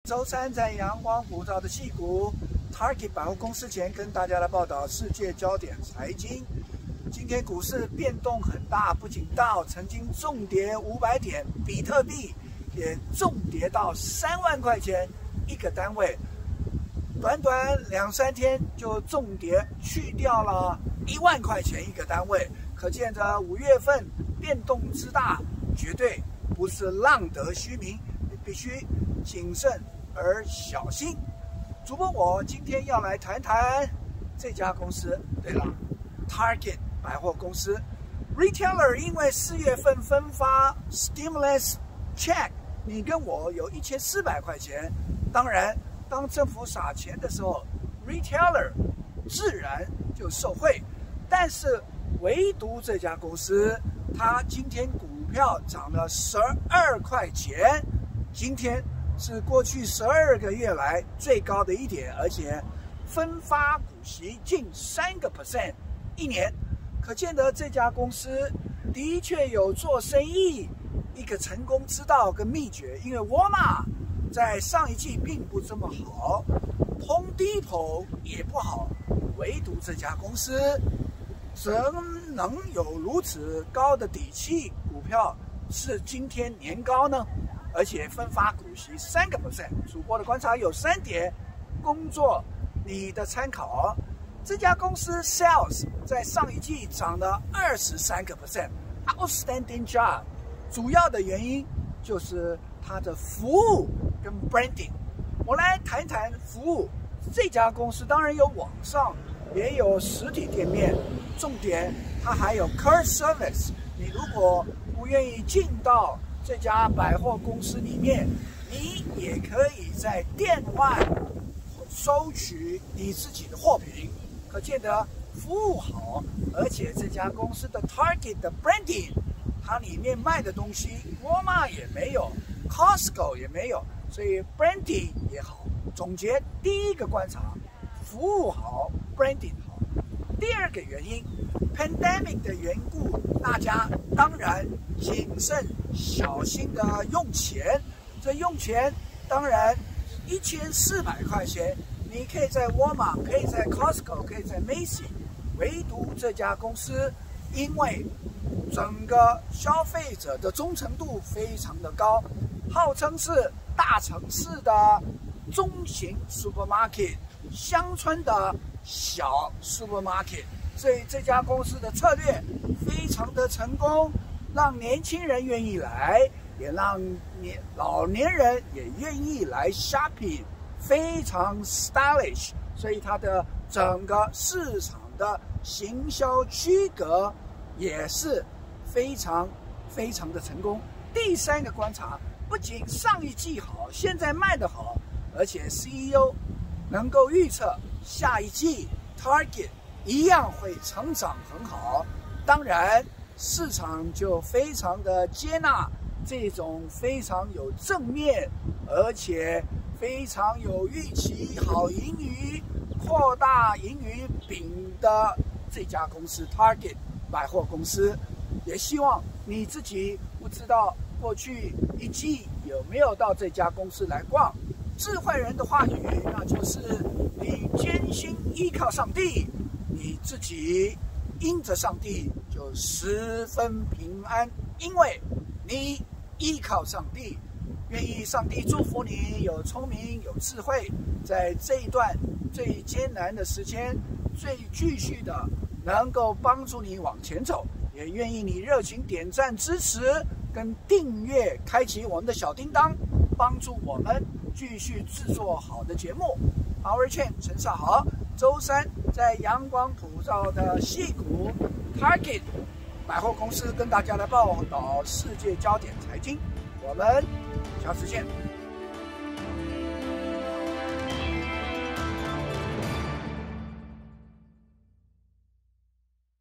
周三在阳光普照的矽谷 Target 百货公司前，跟大家来报道世界焦点财经。今天股市变动很大，不仅道曾经重跌500点，比特币也重跌到3万块钱一个单位，短短2-3天就重跌去掉了1万块钱一个单位，可见着5月份变动之大，绝对不是浪得虚名，你必须谨慎而小心。主播我今天要来谈谈这家公司。对了 ，Target 百货公司 ，Retailer 因为4月份分发 Stimulus Check， 你跟我有1400块钱。当然，当政府撒钱的时候 ，Retailer 自然就受惠。但是唯独这家公司，它今天股票涨了12块钱，今天是过去12个月来最高的一点，而且分发股息近3%一年，可见得这家公司的确有做生意一个成功之道跟秘诀。因为沃尔玛在上一季并不这么好，Home Depot也不好，唯独这家公司怎能有如此高的底气？股票是今天年高呢？而且分发股息3%。主播的观察有3点，工作你的参考。这家公司 Sales 在上一季涨了23%，outstanding job。主要的原因就是它的服务跟 branding。我来谈谈服务。这家公司当然有网上，也有实体店面，重点它还有 car service。你如果不愿意进到这家百货公司里面，你也可以在店外收取你自己的货品，可见得服务好。而且这家公司的 Target 的 branding， 它里面卖的东西沃尔玛也没有， Costco 也没有，所以 branding 也好。总结第一个观察，服务好 branding 好。第二个原因 pandemic 的缘故，大家当然谨慎小心的用钱。这用钱当然1400块钱，你可以在沃尔玛，可以在 Costco， 可以在 Macy， 唯独这家公司因为整个消费者的忠诚度非常的高，号称是大城市的中型 supermarket， 乡村的小 supermarket， 所以这家公司的策略非常的成功，让年轻人愿意来，也让老年人也愿意来 shopping， 非常 stylish， 所以它的整个市场的行销区隔也是非常的成功。第三个观察，不仅上一季好，现在卖得好，而且 CEO 能够预测下一季 Target 一样会成长很好。当然市场就非常的接纳这种非常有正面，而且非常有预期好盈余、扩大盈余饼的这家公司 Target 百货公司。也希望你自己不知道过去一季有没有到这家公司来逛。智慧人的话语，那就是你坚信依靠上帝，你自己因着上帝就十分平安，因为你依靠上帝，愿意上帝祝福你有聪明有智慧，在这一段最艰难的时间，最继续的能够帮助你往前走，也愿意你热情点赞支持跟订阅，开启我们的小叮当，帮助我们继续制作好的节目。Power Chain 陈少豪，周三在阳光普照的矽谷 Target 百货公司跟大家来报道世界焦点财经，我们下次见。